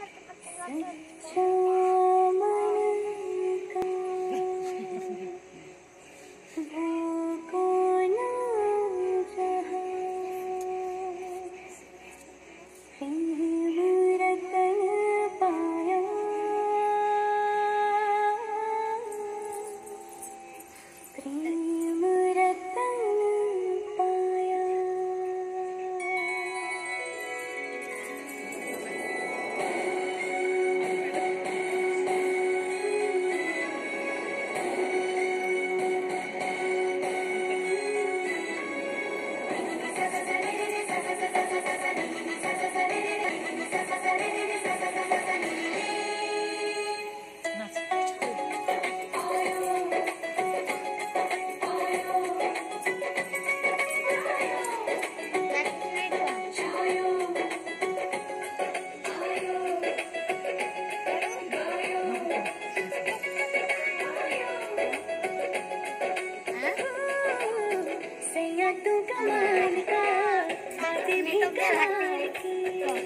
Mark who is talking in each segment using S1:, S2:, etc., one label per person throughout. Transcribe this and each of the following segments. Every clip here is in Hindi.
S1: सच्चा मन का वो कौन जहाँ प्रेम रतन पाया, प्रेम रतन पाया। तू कमाल का, बातें भी कमाल की।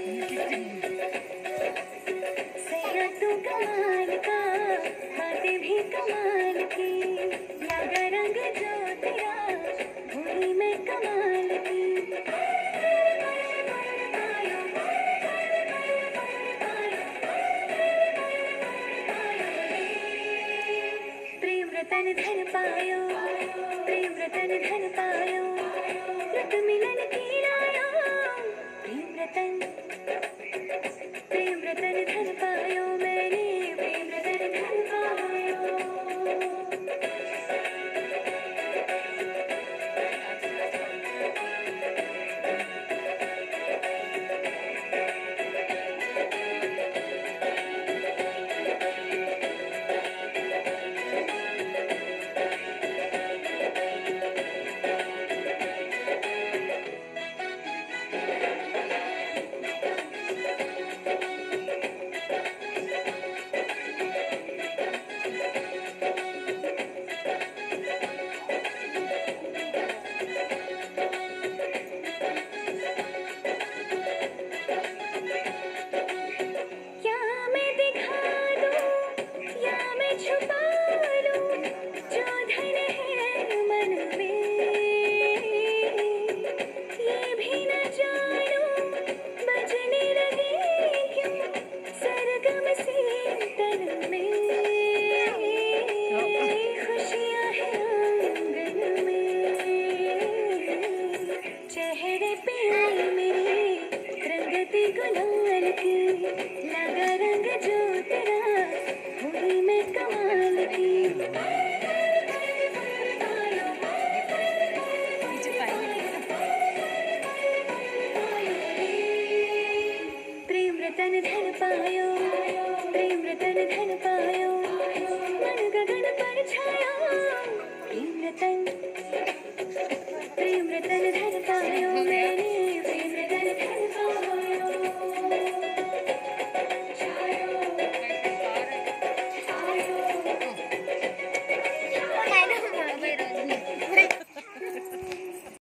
S1: सैया तू कमाल का, बातें भी कमाल की। लगा रंग जो तेरा, भूली मैं कमाल की। प्रेम रतन धन पायो, प्रेम रतन धन पायो। रत मिलन की लायो, प्रेम रतन धन पायो मैंने, प्रेम रतन धन पायो। चेहरे पे आई मेरे रंगती गुलाल की। लगा रंग जो तेरा, हुई मैं कमाल की। प्रेम रतन धन पायो, प्रेम रतन धन पायो। मन गगन पर छाया, प्रेम रतन धन पायो।